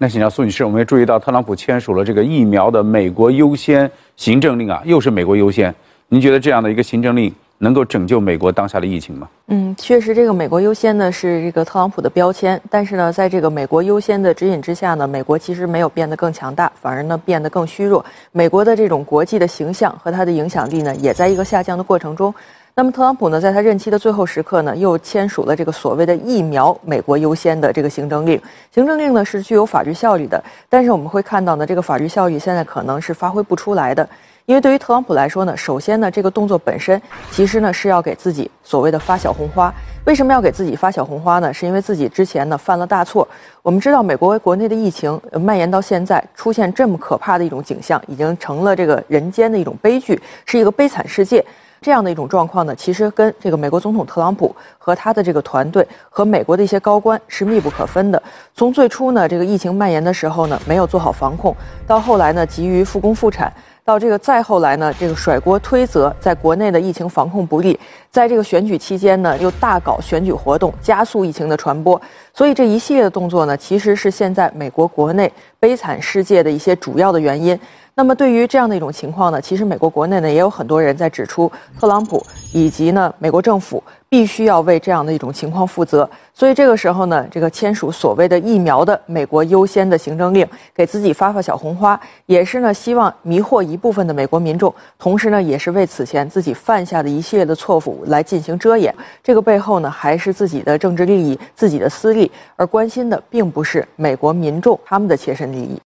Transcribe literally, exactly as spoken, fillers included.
那请教苏女士，我们也注意到特朗普签署了这个疫苗的美国优先行政令啊，又是美国优先。您觉得这样的一个行政令能够拯救美国当下的疫情吗？ 嗯，确实，这个美国优先呢是这个特朗普的标签，但是呢，在这个美国优先的指引之下呢，美国其实没有变得更强大，反而呢变得更虚弱。美国的这种国际的形象和它的影响力呢，也在一个下降的过程中。那么特朗普呢，在他任期的最后时刻呢，又签署了这个所谓的疫苗美国优先的这个行政令。行政令呢是具有法律效力的，但是我们会看到呢，这个法律效力现在可能是发挥不出来的。因为对于特朗普来说呢，首先呢，这个动作本身其实呢是要给自己所谓的发小红花。为什么要给自己发小红花呢？是因为自己之前呢犯了大错。我们知道，美国国内的疫情蔓延到现在，出现这么可怕的一种景象，已经成了这个人间的一种悲剧，是一个悲惨世界。这样的一种状况呢，其实跟这个美国总统特朗普和他的这个团队和美国的一些高官是密不可分的。从最初呢，这个疫情蔓延的时候呢，没有做好防控，到后来呢，急于复工复产。到这个再后来呢，这个甩锅推责在国内的疫情防控不力，在这个选举期间呢，又大搞选举活动，加速疫情的传播。所以这一系列的动作呢，其实是现在美国国内悲惨世界的一些主要的原因。那么对于这样的一种情况呢，其实美国国内呢也有很多人在指出，特朗普以及呢美国政府必须要为这样的一种情况负责。所以这个时候呢，这个签署所谓的疫苗的美国优先的行政令，给自己发发小红花，也是呢希望迷惑一部分的美国民众，同时呢也是为此前自己犯下的一系列的错误来进行遮掩。这个背后呢还是自己的政治利益、自己的私利，而关心的并不是美国民众他们的切身利益。